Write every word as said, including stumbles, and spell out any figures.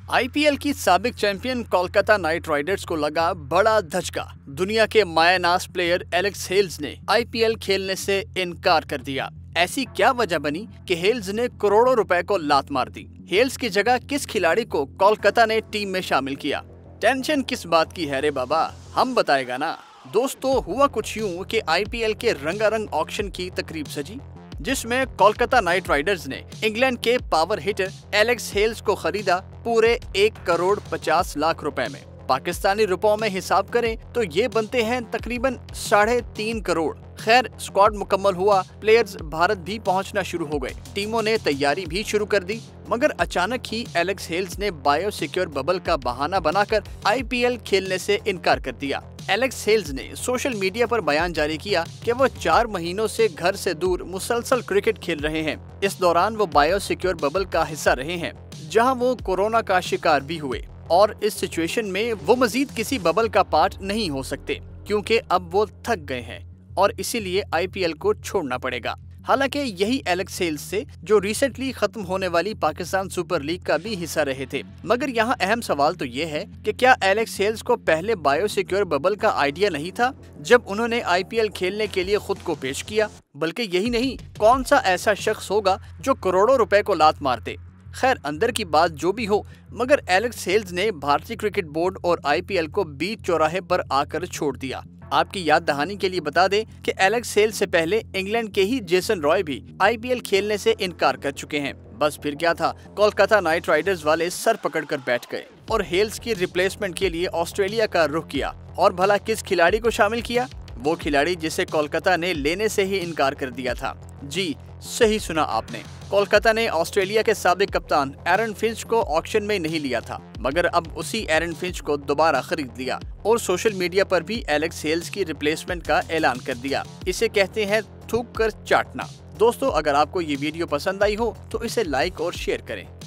IPL की साबिक champion Kolkata Knight Riders को लगा बड़ा धचका। दुनिया के मायानाज प्लेयर एलेक्स हेल्स ने आईपीएल खेलने से इनकार कर दिया। ऐसी क्या वजह बनी कि हेल्स ने करोड़ों रुपए को लात मार दी? हेल्स की जगह किस खिलाड़ी को कोलकाता ने टीम में शामिल किया? टेंशन किस बात की है रे बाबा, हम बताएगा ना। दोस्तों, हुआ कुछ यूं कि आईपीएल के रंगारंग ऑक्शन की तकरीब सजी, जिसमें कोलकाता नाइट राइडर्स ने इंग्लैंड के पावर हिटर एलेक्स हेल्स को खरीदा पूरे एक करोड़ पचास लाख रुपए में। पाकिस्तानी रुपयों में हिसाब करें तो ये बनते हैं तकरीबन साढ़े तीन करोड़। खैर, स्क्वाड मुकम्मल हुआ, प्लेयर्स भारत भी पहुंचना शुरू हो गए, टीमों ने तैयारी भी शुरू कर दी। मगर अचानक ही एलेक्स हेल्स ने बायो सिक्योर बबल का बहाना बनाकर आईपीएल खेलने से इनकार कर दिया। एलेक्स हेल्स ने सोशल मीडिया पर बयान जारी किया कि वो चार महीनों से घर से दूर मुसलसल क्रिकेट खेल रहे हैं। इस दौरान वो बायो सिक्योर बबल का हिस्सा रहे हैं, जहां वो कोरोना का शिकार भी हुए, और इस सिचुएशन में वो मजीद किसी बबल का पार्ट नहीं हो सकते, क्योंकि अब वो थक गए हैं और इसीलिए आईपीएल को छोड़ना पड़ेगा। हालांकि यही एलेक्स हेल्स से जो रिसेंटली खत्म होने वाली पाकिस्तान सुपर लीग का भी हिस्सा रहे थे। मगर यहाँ अहम सवाल तो ये है कि क्या एलेक्स हेल्स को पहले बायो सिक्योर बबल का आइडिया नहीं था जब उन्होंने आईपीएल खेलने के लिए खुद को पेश किया? बल्कि यही नहीं, कौन सा ऐसा शख्स होगा जो करोड़ों रुपए को लात मारते? खैर, अंदर की बात जो भी हो, मगर एलेक्स हेल्स ने भारतीय क्रिकेट बोर्ड और आईपीएल को बीच चौराहे पर आकर छोड़ दिया। आपकी याद दहानी के लिए बता दें कि एलेक्स हेल्स से पहले इंग्लैंड के ही जेसन रॉय भी आईपीएल खेलने से इनकार कर चुके हैं। बस फिर क्या था, कोलकाता नाइट राइडर्स वाले सर पकड़कर बैठ गए और हेल्स की रिप्लेसमेंट के लिए ऑस्ट्रेलिया का रुख किया। और भला किस खिलाड़ी को शामिल किया? वो खिलाड़ी जिसे कोलकाता ने लेने से ही इनकार कर दिया था। जी, सही सुना आपने, कोलकाता ने ऑस्ट्रेलिया के साबिक कप्तान एरन फिंच को ऑक्शन में नहीं लिया था, मगर अब उसी एरन फिंच को दोबारा खरीद लिया और सोशल मीडिया पर भी एलेक्स हेल्स की रिप्लेसमेंट का ऐलान कर दिया। इसे कहते हैं थूक कर चाटना। दोस्तों, अगर आपको ये वीडियो पसंद आई हो तो इसे लाइक और शेयर करें।